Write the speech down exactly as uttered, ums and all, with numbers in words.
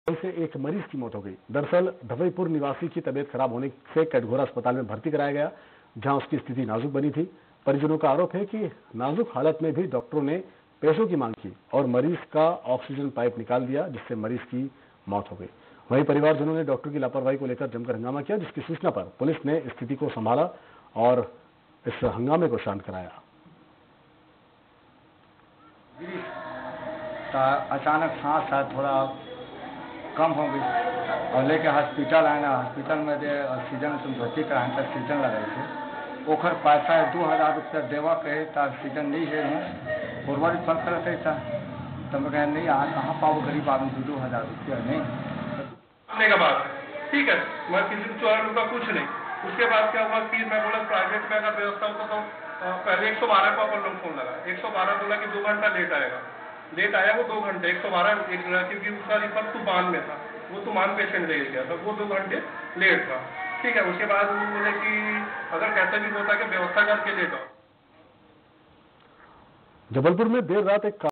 से एक मरीज की मौत हो गई। दरअसल धवईपुर निवासी की तबीयत खराब होने से कटघोरा अस्पताल में भर्ती कराया गया, जहां उसकी स्थिति नाजुक बनी थी। परिजनों का आरोप है कि नाजुक हालत में भी डॉक्टरों ने पैसों की मांग की और मरीज का ऑक्सीजन पाइप निकाल दिया, जिससे मरीज की मौत हो गई। वहीं परिवारजनों ने डॉक्टर की लापरवाही को लेकर जमकर हंगामा किया, जिसकी सूचना पर पुलिस ने स्थिति को संभाला और इस हंगामे को शांत कराया। अचानक सांस है थोड़ा कम हो गई और लेके हॉस्पिटल आए ना, हॉस्पिटल में जो ऑक्सीजन तुम भर्ती कराएं तो ऑक्सीजन लगाए थे। ओखर पैसा दो हजार रुपया देवा कहे तो ऑक्सीजन नहीं है फॉरवर्ड फल करते था तो मैं कह नहीं यहाँ कहाँ पाओ गरीब आदमी दो हजार रुपया नहीं का बात ठीक है। मैं किसी को चौरा लूँगा कुछ नहीं। उसके बाद क्या हुआ कि मैं बोला प्राइवेट में अगर व्यवस्था होता तो पहले एक सौ बारह को अपन लोग फोन लगा। एक सौ बारह बोला कि दो घंटा लेट आएगा। लेट आया वो दो घंटे एक सौ बारह क्योंकि उसका रिफर तूफान में था, वो तूफान पेशेंट ले गया था, वो दो घंटे लेट था। ठीक है। उसके बाद वो बोले कि अगर कैसे भी होता कि व्यवस्था करके लेट आओ। जबलपुर में देर रात एक